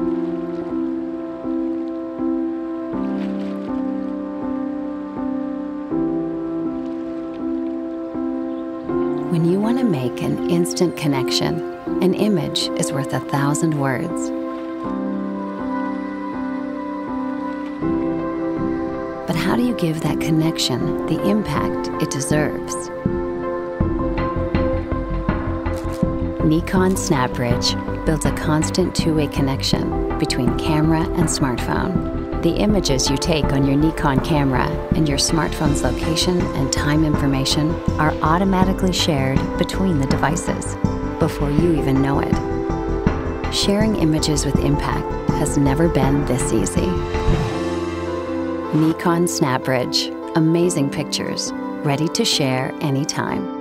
When you want to make an instant connection, an image is worth 1,000 words. But how do you give that connection the impact it deserves? Nikon SnapBridge builds a constant two-way connection between camera and smartphone. The images you take on your Nikon camera and your smartphone's location and time information are automatically shared between the devices before you even know it. Sharing images with impact has never been this easy. Nikon SnapBridge, amazing pictures, ready to share anytime.